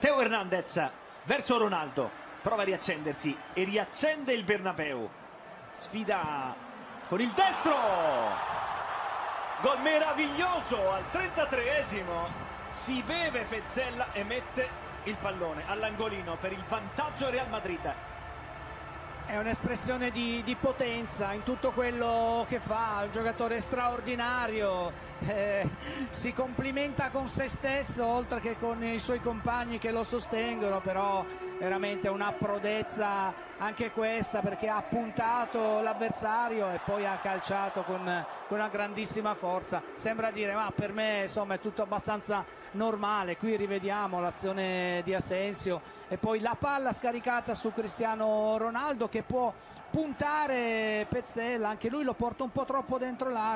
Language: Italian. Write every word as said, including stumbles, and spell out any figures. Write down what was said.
Teo Hernandez verso Ronaldo, prova a riaccendersi e riaccende il Bernabeu, sfida con il destro, gol meraviglioso al trentatreesimo, si beve Pezzella e mette il pallone all'angolino per il vantaggio Real Madrid. È un'espressione di, di potenza in tutto quello che fa, un giocatore straordinario, eh, si complimenta con se stesso oltre che con i suoi compagni che lo sostengono, però veramente una prodezza anche questa, perché ha puntato l'avversario e poi ha calciato con, con una grandissima forza. Sembra dire, ma per me insomma è tutto abbastanza normale. Qui rivediamo l'azione di Asensio e poi la palla scaricata su Cristiano Ronaldo che può puntare Pezzella, anche lui lo porta un po' troppo dentro l'area.